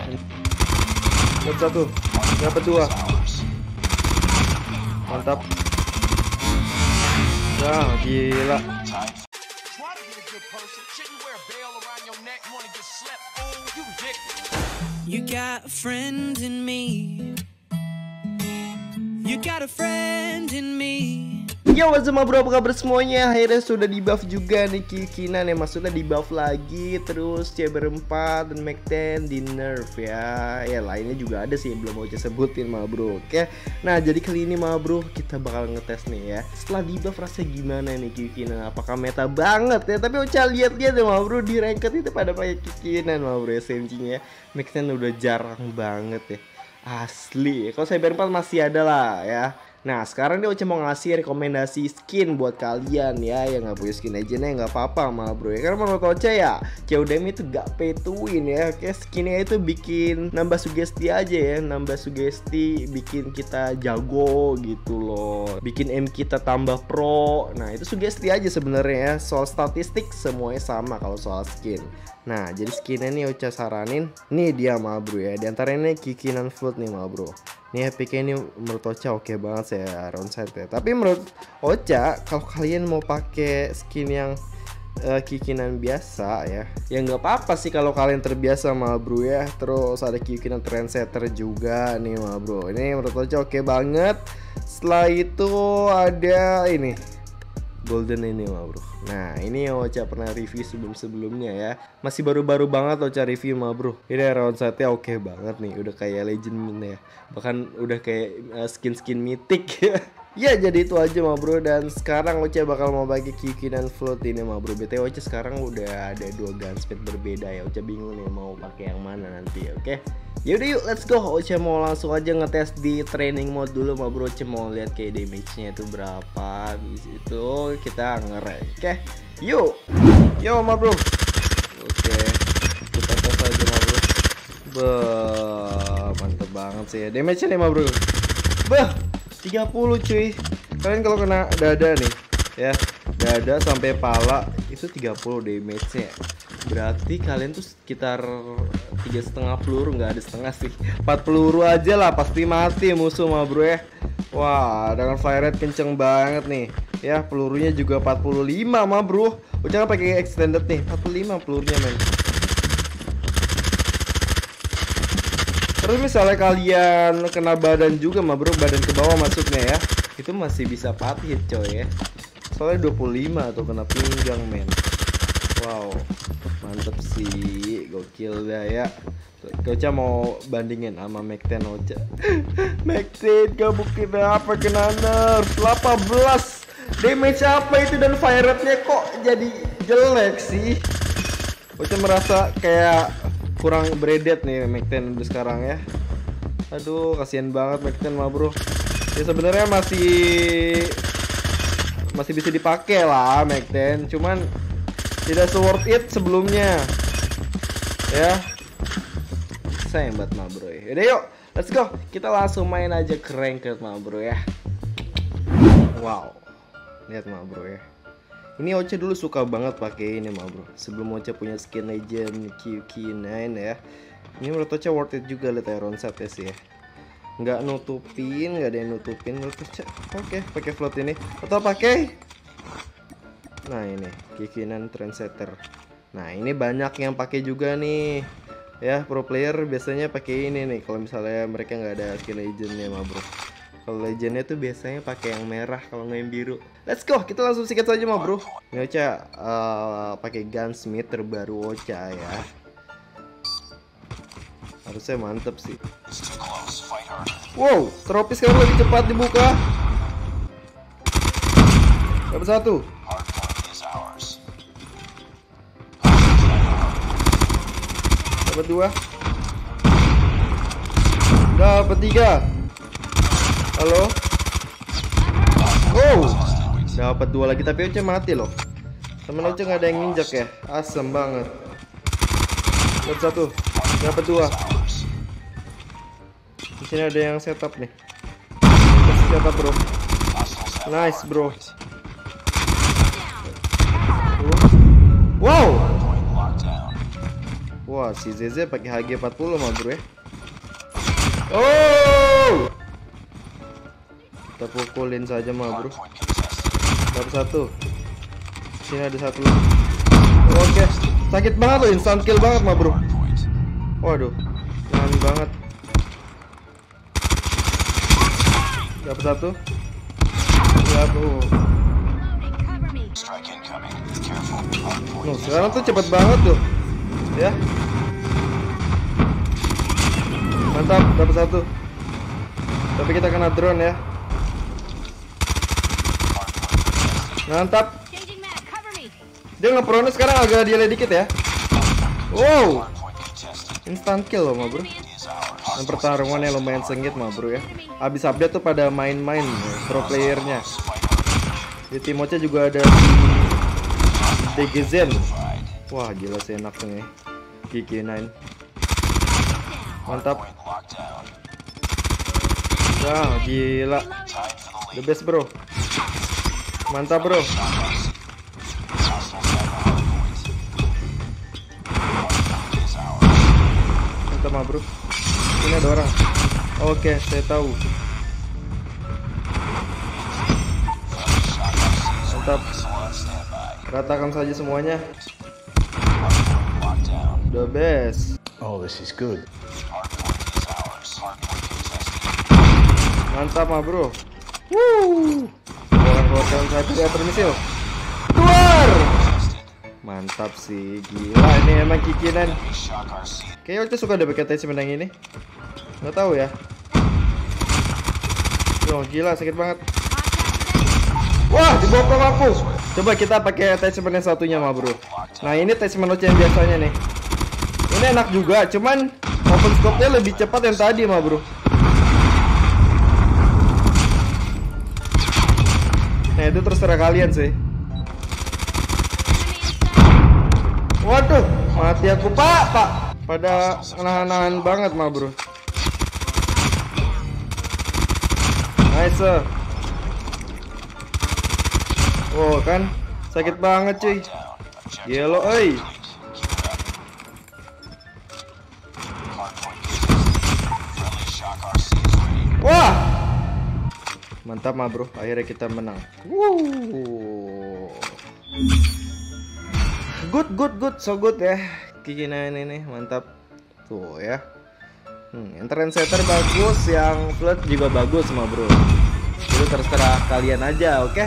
Satu, dapat 2. Mantap. Wah, gila. You got a friend in me. You got a friend in me. Yo, what's up bro, apa kabar semuanya? Akhirnya sudah di buff juga nih Kikinan ya, maksudnya di buff lagi. Terus CBR4 dan Mac10 di nerf ya. Ya lainnya juga ada sih, belum mau saya sebutin mah bro. Oke, nah jadi kali ini mah bro, kita bakal ngetes nih ya. Setelah di buff rasanya gimana nih Kikinan? Apakah meta banget ya? Tapi Ocha lihat-lihat deh mah bro, di ranked itu pada pakai Kikinan mah bro. SMG-nya Mac10 udah jarang banget ya, asli. Kalau CBR4 masih ada lah ya. Nah sekarang dia Ocha mau ngasih rekomendasi skin buat kalian ya, yang nggak punya skin Legend nggak apa-apa mah bro ya. Karena menurut Ocha ya, CODM itu gak pay to win ya. Kayak skinnya itu bikin nambah sugesti aja ya, nambah sugesti, bikin kita jago gitu loh, bikin aim kita tambah pro. Nah itu sugesti aja sebenarnya ya. Soal statistik semuanya sama kalau soal skin. Nah jadi skinnya nih Ocha saranin, nih dia mah bro ya. Di antaranya Kikinan Flood nih mah bro. Nih APK ini menurut Ocha oke banget saya roundside ya. Tapi menurut Ocha kalau kalian mau pakai skin yang Kikinan biasa ya, ya nggak apa-apa sih kalau kalian terbiasa mah bro ya. Terus ada Kikinan Trendsetter juga nih mah bro. Ini menurut Ocha oke banget. Setelah itu ada ini Golden ini mah bro. Nah ini yang Ocha pernah review sebelum-sebelumnya ya. Masih baru-baru banget Ocha review mah bro. Ini roundside-nya oke banget nih. Udah kayak legend min ya. Bahkan udah kayak skin-skin mythic. Ya jadi itu aja mah bro. Dan sekarang Ocha bakal mau bagi Kikinan Float ini mah bro. BTW Ocha sekarang udah ada 2 gunsmith berbeda ya. Ocha bingung nih mau pakai yang mana nanti, oke? Yaudah yuk, let's go. Ocha mau langsung aja ngetes di training mode dulu mah bro. Ocha mau lihat kayak damage-nya itu berapa. Habis itu kita nge-rank, oke? Yuk. Yo mah bro. Oke. Kita tes aja mah bro. Mantep banget sih ya. Damage-nya nih mah bro. 30 cuy. Kalian kalau kena dada nih ya, dada sampai pala itu 30 damage-nya. Berarti kalian tuh sekitar 3,5 peluru, nggak ada setengah sih, 4 peluru aja lah pasti mati musuh mah bro ya. Wah dengan fire rate kenceng banget nih ya. Pelurunya juga 45 mah bro. Jangan pakai extended nih, 45 pelurunya men. Terus misalnya kalian kena badan juga mah bro, badan ke bawah masuknya ya, itu masih bisa pati hit coy ya. Soalnya 25 tuh kena pinggang men. Wow, mantep sih, gokil dah ya. Ocha mau bandingin sama Mac10 Ocha. Mac10 kamu kenapa kena nerf 18 damage apa itu, dan fire rate-nya kok jadi jelek sih. Ocha merasa kayak kurang bredet nih Mac10 untuk sekarang ya. Aduh kasihan banget Mac10 mah bro. Ya sebenarnya masih bisa dipakai lah Mac10, cuman tidak se-worth it sebelumnya ya. Sayang banget mah bro ya. Yaudah yuk, let's go. Kita langsung main aja ke ranked mah bro ya. Wow, lihat mah bro ya. Ini Ocha dulu suka banget pakai ini mah bro. Sebelum Ocha punya skin legend QQ9 ya. Ini menurut Ocha worth it juga, lihat ya roundside sih ya. Nggak nutupin, nggak ada yang nutupin menurut Ocha. Oke, pakai float ini atau pakai, nah ini Kikinan Trendsetter. Nah ini banyak yang pakai juga nih ya, pro player biasanya pakai ini nih kalau misalnya mereka nggak ada skin legendnya mah bro. Kalau legendnya tuh biasanya pakai yang merah, kalau nggak yang biru. Let's go, kita langsung sikat saja mah bro. Ini Ocha pakai gunsmith terbaru Ocha ya. Harusnya mantep sih. Wow, trofi sekarang lebih cepat dibuka. Dapat 1. Dapat 2. Dapat 3. Halo. Wow, dapat 2 lagi tapi Ocha mati loh. Temen Ocha nggak ada yang nginjak ya, asem banget. Dapat 1, dapat 2. Di sini ada yang setup nih. Setup bro. Nice bro. Wow. Wah, si ZZ pakai HG40 mah bro ya. Oh, kita pukulin saja mah bro. Dapat satu. Sini ada satu lagi. Oke, sakit banget loh, instant kill banget mah bro. Waduh, tahan banget. Dapat satu. Waduh. Nuh, sekarang tuh cepet banget tuh. Ya. Mantap, dapat satu. Tapi kita kena drone ya. Mantap. Dia nge-prone sekarang agak delay dikit ya. Wow. Instant kill loh ma bro. Dan pertarungannya lumayan sengit ma bro ya. Habis update tuh pada main-main pro playernya. Di Timocha juga ada DGZen. Wah gila sih enak nih GG9. Mantap. Wah gila, the best bro. Mantap bro. Mantap mah bro. Ini ada orang. Oke, saya tahu. Mantap. Ratakan saja semuanya. The best. Oh, this is good. Mantap mah bro. Woo. Keluarkan satu reaktor misil. Keluar. Mantap sih, gila ini emang kikinan. Kayaknya waktu suka ada pakai attachment yang ini. Nggak tahu ya. Oh gila sakit banget. Wah dibopong aku. Coba kita pakai attachment yang satunya mah bro. Nah ini attachment yang biasanya nih. Ini enak juga, cuman open scope-nya lebih cepat yang tadi mah bro. Nah itu terserah kalian sih. Waduh, mati aku pak. Pada nahan-nahan banget mah bro. Nice. Oh kan, sakit banget cuy. Yellow, oi. Wah, mantap mah bro, akhirnya kita menang. Good, so good ya. Kikina ini nih, mantap. Tuh ya. Yang trendsetter bagus, yang flood juga bagus mah bro. Itu terserah kalian aja, oke?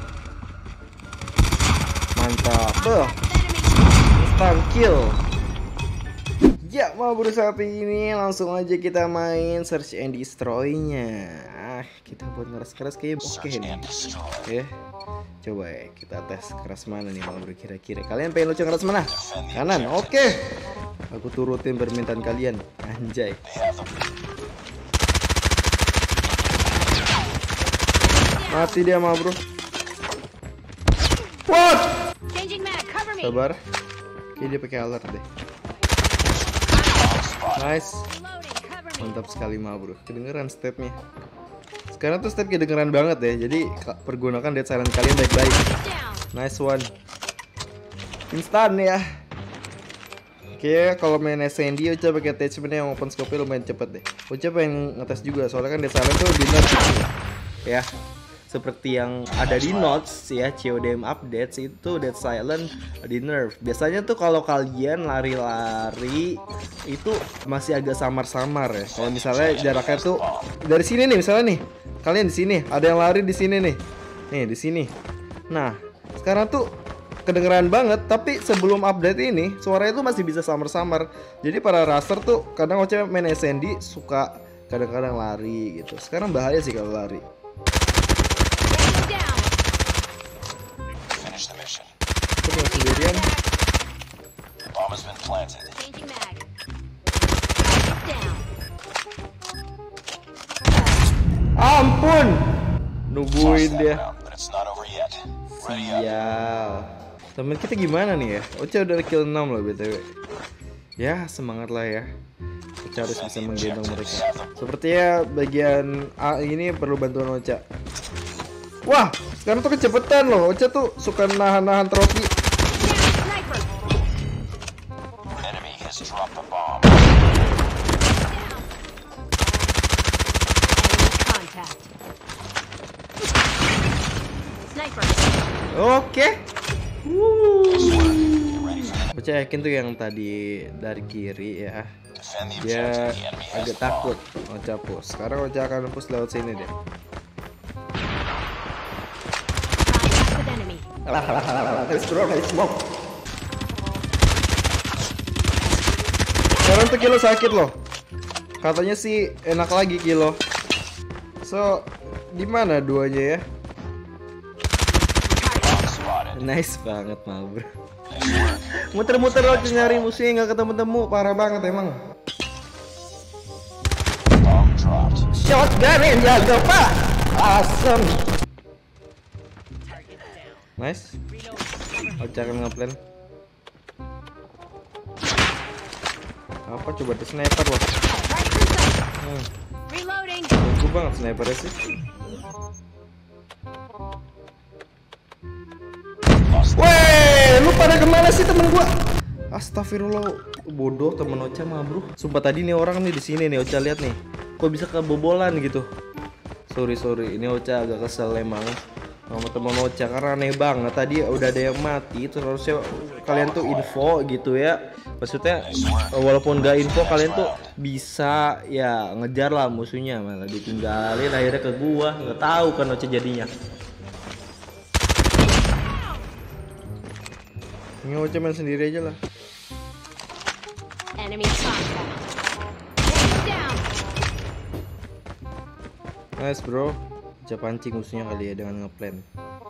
Mantap. Tuh. Instant kill. Ya mau bro, saat ini langsung aja kita main search and destroy-nya. Kita buat ngeras-keras kayaknya oke nih. Oke. Coba ya kita tes keras mana nih mau bro kira-kira. Kalian pengen lucu keras mana? Kanan. Oke. Aku turutin permintaan kalian. Anjay. Mati dia mah bro. What? Sabar. Oke dia pakai alert deh. Nice. Mantap sekali mah bro. Kedengeran stepnya. Sekarang tuh step kedengeran banget ya. Jadi pergunakan dead silent kalian baik-baik. Nice one. Instan ya. Oke, kalau main SND Uca pakai attachment yang open scope lumayan cepet deh. Uca pengen ngetes juga soalnya kan dead silent tuh bener ya. Seperti yang ada di notes ya, CODM updates itu dead silent di nerf. Biasanya tuh kalau kalian lari-lari itu masih agak samar-samar ya. Kalau misalnya jaraknya tuh dari sini nih misalnya nih. Kalian di sini, ada yang lari di sini nih. Nih, di sini. Nah, sekarang tuh kedengeran banget, tapi sebelum update ini suaranya tuh masih bisa samar-samar. Jadi para raster tuh kadang Oce main SND suka kadang-kadang lari gitu. Sekarang bahaya sih kalau lari. Itu sendirian. Ampun, nungguin dia. Sial. Temen kita gimana nih ya? Ocha udah kill 6 loh btw. Ya semangat lah ya. Ocha harus bisa menggendong mereka. Sepertinya bagian A ini perlu bantuan Ocha. Wah, sekarang tuh kecepetan loh. Ocha tuh suka nahan-nahan trofi. Oke. Ocha yakin tuh yang tadi dari kiri ya. Dia agak takut Ocha push. Sekarang Ocha akan push lewat sini deh. Sekarang tuh Kilo sakit loh. Katanya sih enak lagi Kilo. So, di mana duanya ya? Nice banget mah bro. Muter-muter loh nyari musuhnya nggak ketemu-temu, parah banget emang. Shotgun yang jaga pak, awesome. Nice. Ocha akan ngeplan. Apa coba tuh sniper loh. Bagus banget snipernya sih. Weh, lu pada kemana sih temen gua? Astagfirullah, bodoh temen Ocha mah bro. Sumpah tadi nih orang nih di sini nih Ocha lihat nih. Kok bisa kebobolan gitu? Sorry, ini Ocha agak kesel emang sama temen Ocha karena aneh banget. Tadi udah ada yang mati, terus harusnya kalian tuh info gitu ya. Maksudnya walaupun gak info kalian tuh bisa ya ngejar lah musuhnya, malah ditinggalin akhirnya ke gua. Nggak tahu kan Ocha jadinya. Ini Ocha main sendiri aja lah. Nice bro. Ocha pancing musuhnya kali ya dengan ngeplan.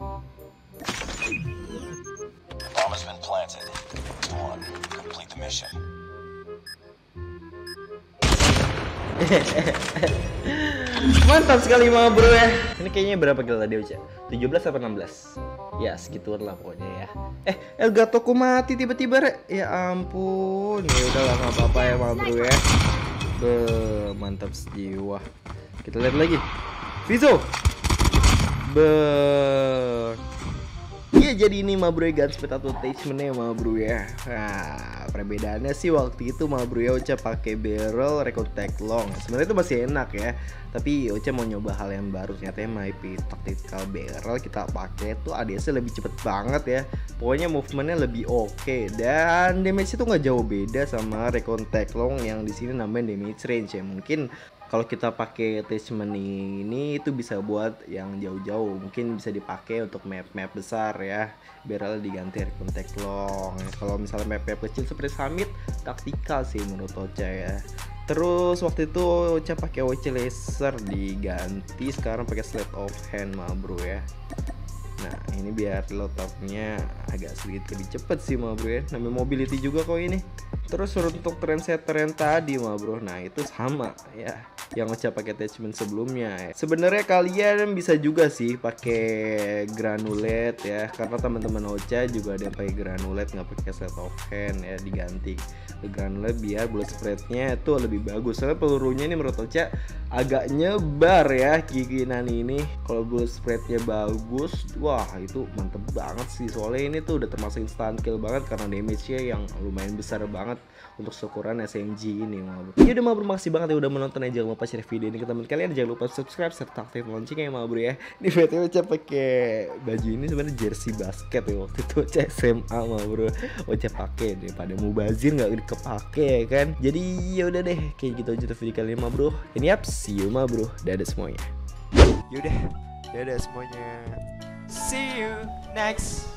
Bomb has been planted. Complete the mission. Mantap sekali mah bro ya. Ini kayaknya berapa kill tadi Ocha? 17 atau 16? Ya segituan lah pokoknya ya. Elgatoku mati tiba-tiba re. Ya ampun. Ya udah lah nggak apa-apa ya mah bro ya. Mantap sejiwa. Kita lihat lagi. Vizo. Iya jadi ini mah bro ya gunsmith atau attachmentnya mah bro ya. Nah perbedaannya sih waktu itu mah bro ya Ocha pakai barrel record tag long. Sebenarnya itu masih enak ya. Tapi Ocha mau nyoba hal yang baru, ternyata MIP tactical barrel kita pakai tuh ADS lebih cepet banget ya. Pokoknya movementnya lebih oke dan damage itu nggak jauh beda sama record tag long yang di sini namanya damage range ya. Mungkin kalau kita pakai attachment ini itu bisa buat yang jauh-jauh, mungkin bisa dipakai untuk map-map besar ya. Barrel diganti contact long. Kalau misalnya map-map kecil seperti Summit, taktikal sih menurut Ocha ya. Terus waktu itu Ocha pakai OC laser diganti, sekarang pakai sleight of hand mah bro ya. Nah ini biar load up-nya agak sedikit lebih cepet sih mah bro ya. Namanya mobility juga kok ini. Terus untuk trendsetter yang tadi mah bro, nah itu sama ya yang Ocha pakai attachment sebelumnya. Sebenarnya kalian bisa juga sih pakai granulate ya, karena teman-teman Ocha juga ada yang pakai granulate nggak pakai sleight of hand ya, diganti ke granulate biar bullet spreadnya itu lebih bagus. Soalnya pelurunya ini menurut Ocha agak nyebar ya kikinan ini. Kalau bullet spreadnya bagus, wah itu mantep banget sih. Soalnya ini tuh udah termasuk instant kill banget karena damage-nya yang lumayan besar banget untuk seukuran SMG ini mah. Ya udah mah bro, makasih banget ya udah menonton aja. Jangan lupa share video ini ke teman kalian, jangan lupa subscribe serta aktif loncengnya ya mah bro ya. Ini BTW Ocha pakai baju ini sebenarnya jersey basket ya, waktu itu Ocha SMA mah bro. Ocha pakai daripada mubazir nggak kepake ya kan. Jadi ya udah deh, kayak gitu aja tuh video kali ini mah bro. Ini up, see you mah bro. Dadah semuanya. Yaudah, dadah semuanya. See you next